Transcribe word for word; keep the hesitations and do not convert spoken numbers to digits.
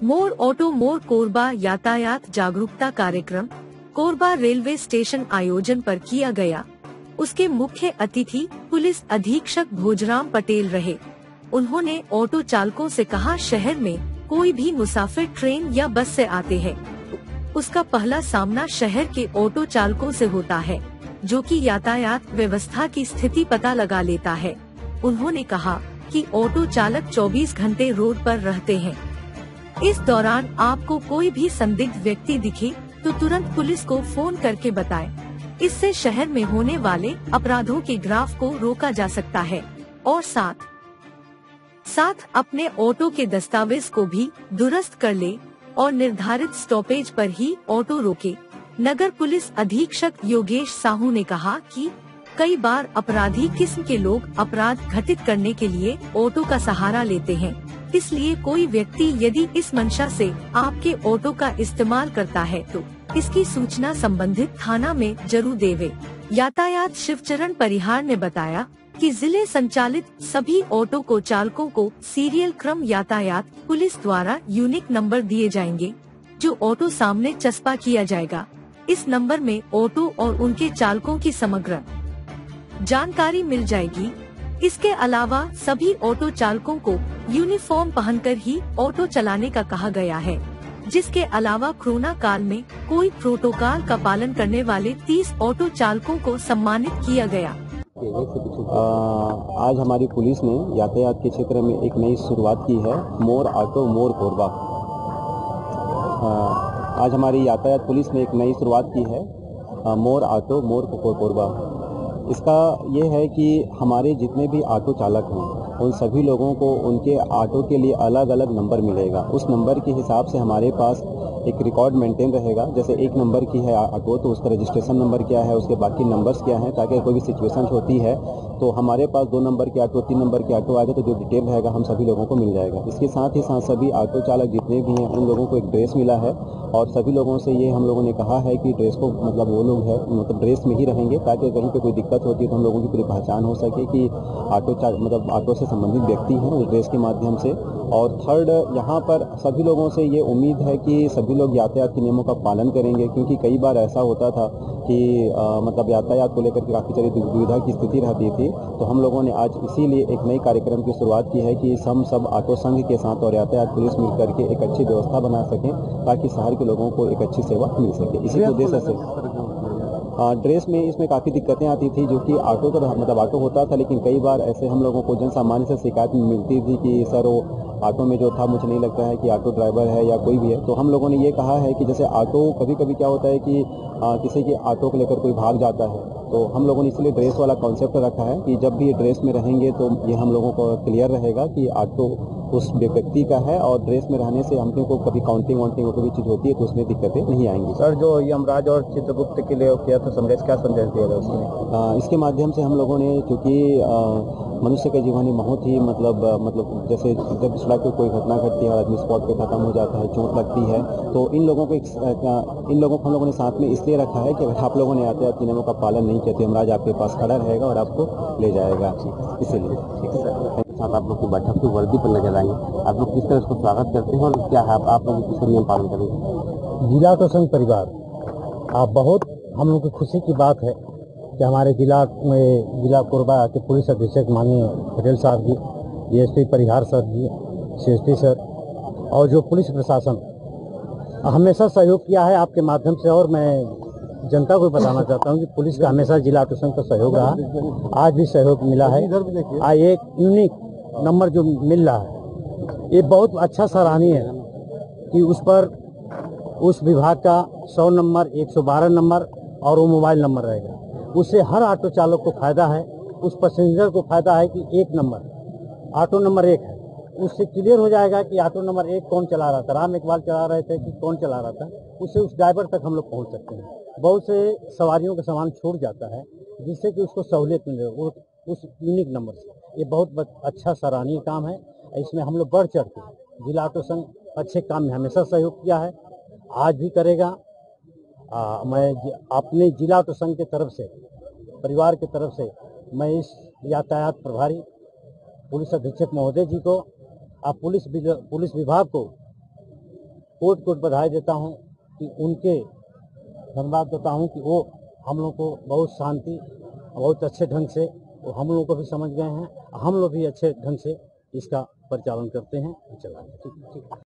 मोर auto मोर कोरबा यातायात जागरूकता कार्यक्रम कोरबा रेलवे स्टेशन आयोजन पर किया गया। उसके मुख्य अतिथि पुलिस अधीक्षक भोजराम पटेल रहे। उन्होंने ऑटो चालकों से कहा, शहर में कोई भी मुसाफिर ट्रेन या बस से आते हैं, उसका पहला सामना शहर के ऑटो चालकों से होता है, जो कि यातायात व्यवस्था की स्थिति पता लगा लेता है। उन्होंने कहा कि ऑटो चालक चौबीस घंटे रोड पर रहते हैं। इस दौरान आपको कोई भी संदिग्ध व्यक्ति दिखे तो तुरंत पुलिस को फोन करके बताएं। इससे शहर में होने वाले अपराधों के ग्राफ को रोका जा सकता है और साथ साथ अपने ऑटो के दस्तावेज को भी दुरुस्त कर ले और निर्धारित स्टॉपेज पर ही ऑटो रोके। नगर पुलिस अधीक्षक योगेश साहू ने कहा कि कई बार अपराधी किस्म के लोग अपराध घटित करने के लिए ऑटो का सहारा लेते हैं, इसलिए कोई व्यक्ति यदि इस मंशा से आपके ऑटो का इस्तेमाल करता है तो इसकी सूचना संबंधित थाना में जरूर देवे। यातायात शिवचरण परिहार ने बताया कि जिले संचालित सभी ऑटो को चालकों को सीरियल क्रम यातायात पुलिस द्वारा यूनिक नंबर दिए जाएंगे, जो ऑटो सामने चस्पा किया जाएगा। इस नंबर में ऑटो और उनके चालकों की समग्र जानकारी मिल जाएगी। इसके अलावा सभी ऑटो चालकों को यूनिफॉर्म पहनकर ही ऑटो चलाने का कहा गया है, जिसके अलावा कोरोना काल में कोई प्रोटोकॉल का पालन करने वाले तीस ऑटो चालकों को सम्मानित किया गया। आ, आज हमारी पुलिस ने यातायात के क्षेत्र में एक नई शुरुआत की है, मोर ऑटो मोर कोरबा। आज हमारी यातायात पुलिस ने एक नई शुरुआत की है, आ, मोर ऑटो मोर कोरबा। इसका ये है कि हमारे जितने भी ऑटो चालक हैं उन सभी लोगों को उनके ऑटो के लिए अलग अलग नंबर मिलेगा। उस नंबर के हिसाब से हमारे पास एक रिकॉर्ड मेंटेन रहेगा। जैसे एक नंबर की है ऑटो तो उसका रजिस्ट्रेशन नंबर क्या है, उसके बाकी नंबर्स क्या हैं, ताकि कोई भी सिचुएशन होती है तो हमारे पास दो नंबर के ऑटो तीन नंबर के ऑटो आएगा तो जो डिटेल रहेगा हम सभी लोगों को मिल जाएगा। इसके साथ ही साथ सभी ऑटो चालक जितने भी हैं उन लोगों को एक ड्रेस मिला है और सभी लोगों से ये हम लोगों ने कहा है कि ड्रेस को मतलब वो लोग है मतलब ड्रेस में ही रहेंगे, ताकि कहीं पे कोई दिक्कत होती है तो हम लोगों की पूरी पहचान हो सके कि ऑटो चालक मतलब ऑटो से संबंधित व्यक्ति हैं उस ड्रेस के माध्यम से। और थर्ड, यहाँ पर सभी लोगों से ये उम्मीद है कि सभी लोग यातायात के नियमों का पालन करेंगे, क्योंकि कई बार ऐसा होता था कि आ, मतलब यातायात को लेकर के काफ़ी सारी दुविधा की स्थिति रहती थी। तो हम लोगों ने आज इसीलिए एक नई कार्यक्रम की शुरुआत की है कि हम सब ऑटो संघ के साथ और यातायात पुलिस मिल करके एक अच्छी व्यवस्था बना सकें ताकि शहर के लोगों को एक अच्छी सेवा मिल सके। इसी उद्देश्य से आ, ड्रेस में इसमें काफ़ी दिक्कतें आती थी, जो कि ऑटो तो मतलब ऑटो होता था, लेकिन कई बार ऐसे हम लोगों को जन सामान्य से शिकायत मिलती थी कि सर वो ऑटो में जो था मुझे नहीं लगता है कि ऑटो ड्राइवर है या कोई भी है। तो हम लोगों ने ये कहा है कि जैसे ऑटो कभी कभी क्या होता है कि आ, किसी के ऑटो को लेकर कोई भाग जाता है, तो हम लोगों ने इसलिए ड्रेस वाला कॉन्सेप्ट रखा है कि जब भी ये ड्रेस में रहेंगे तो ये हम लोगों को क्लियर रहेगा कि ऑटो उस व्यक्ति का है और ड्रेस में रहने से हम को कभी काउंटिंग वाउंटिंग कोई भी चीज़ होती है तो उसमें दिक्कतें नहीं आएंगी। सर, जो यमराज और चित्रगुप्त के लिए किया तो संदेश क्या संदेश दिया था उसमें? आ, इसके माध्यम से हम लोगों ने, क्योंकि मनुष्य का जीवन बहुत ही मतलब मतलब जैसे जब सड़क पर कोई घटना घटती है और आदमी स्पॉट पे खत्म हो जाता है, चोट लगती है, तो इन लोगों को इन लोगों को हम लोगों ने साथ में इसलिए रखा है कि अगर आप लोगों ने यातायात के नियमों का पालन नहीं किया तो यमराज आपके पास खड़ा रहेगा और आपको ले जाएगा। इसीलिए साथ आप लोग की बैठक की वर्दी पर नजर आएंगे, आप लोग किस तरह उसको स्वागत करते हैं और क्या है आप लोग किस नियम पालन करेंगे? जिला ऑटो संघ परिवार, आप बहुत हम लोग की खुशी की बात है कि हमारे जिला में जिला कोरबा के पुलिस अधीक्षक माननीय पटेल साहब ji, DSP Parihar sir ji, CSP sir और जो पुलिस प्रशासन हमेशा सहयोग किया है आपके माध्यम से। और मैं जनता को बताना चाहता हूं कि पुलिस का हमेशा जिला ऑटो संघ का सहयोग रहा, आज भी सहयोग मिला है। आज एक यूनिक नंबर जो मिल रहा है ये बहुत अच्छा सराहनीय है कि उस पर उस विभाग का सौ नंबर, एक सौ बारह नंबर और वो मोबाइल नंबर रहेगा। उससे हर ऑटो चालक को फायदा है, उस पैसेंजर को फायदा है कि एक नंबर ऑटो नंबर एक है, उससे क्लियर हो जाएगा कि ऑटो नंबर एक कौन चला रहा था, राम इकबाल चला रहे थे कि कौन चला रहा था, उससे उस ड्राइवर तक हम लोग पहुंच सकते हैं। बहुत से सवारियों का सामान छूट जाता है जिससे कि उसको सहूलियत मिले वो उस यूनिक नंबर से। ये बहुत अच्छा सराहनीय काम है, इसमें हम लोग बढ़ चढ़ के जिला ऑटो संघ अच्छे काम में हमेशा सहयोग किया है, आज भी करेगा। आ, मैं अपने जिला ऑटो संघ की तरफ से, परिवार की तरफ से मैं इस यातायात प्रभारी पुलिस अधीक्षक महोदय जी को, आप पुलिस पुलिस विभाग को कोट कोट बधाई देता हूँ कि उनके धन्यवाद देता हूँ कि वो हम लोग को बहुत शांति बहुत अच्छे ढंग से वो हम लोग को भी समझ गए हैं, हम लोग भी अच्छे ढंग से इसका परिचालन करते हैं, चलाते हैं।